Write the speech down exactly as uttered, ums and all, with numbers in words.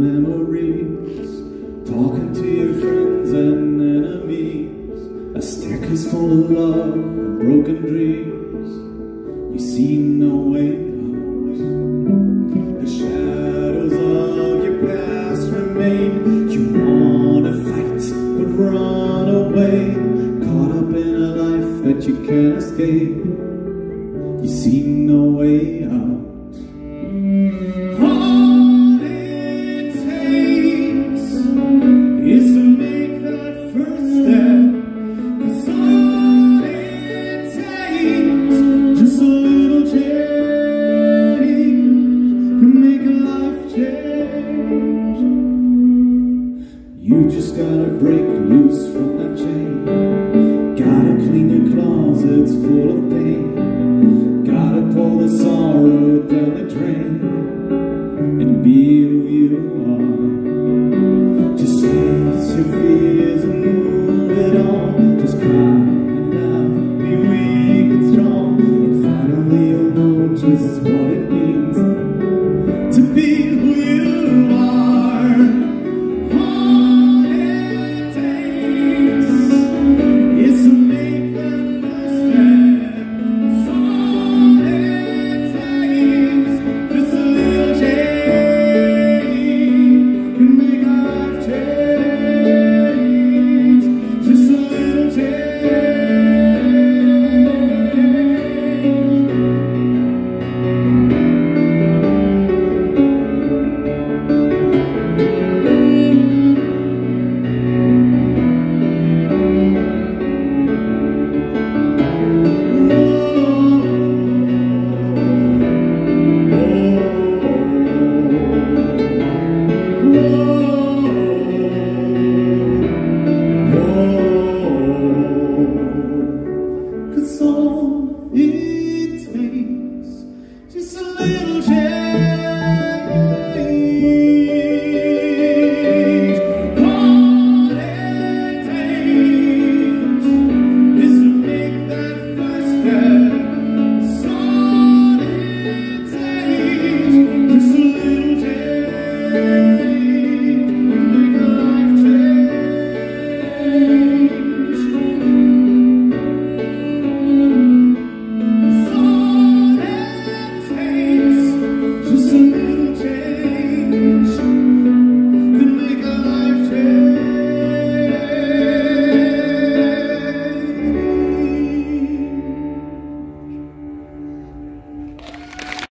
memories, talking to your friends and enemies. A stack is full of love and broken dreams. You see no way out. The shadows of your past remain. You wanna fight but run away, caught up in a life that you can't escape. You see no way out. All it takes is to make that first step. 'Cause all it takes, just a little change, can make a life change. You just gotta break loose from that chain.